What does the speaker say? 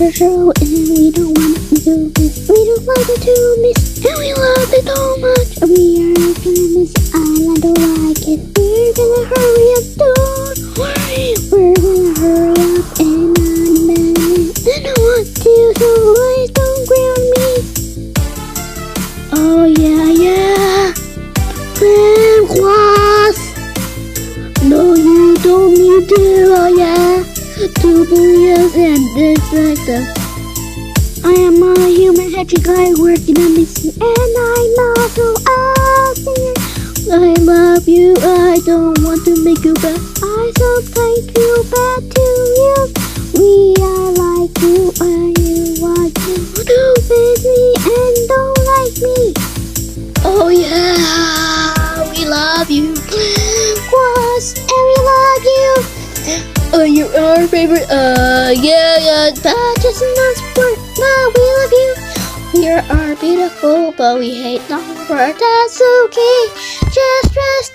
for sure, and we don't want it to miss. We don't want it to miss, and we love it so much. We are gonna miss it, I don't like it. We're gonna hurry up, don't worry. We're gonna hurry up and I don't want to, so please don't ground me. Oh yeah, Plmqaz. No, you don't need to, oh yeah. To believe and distract. I am a human happy guy working on this, and I'm also a singer. I love you, I don't want to make you bad. I sometimes feel bad to you. We are like you, and you want to miss me and don't like me. Oh yeah, we love you, Plmqaz, and we love you. You're our favorite, yeah, but just not sport, but we love you. We are beautiful, but we hate number, that's okay, just rest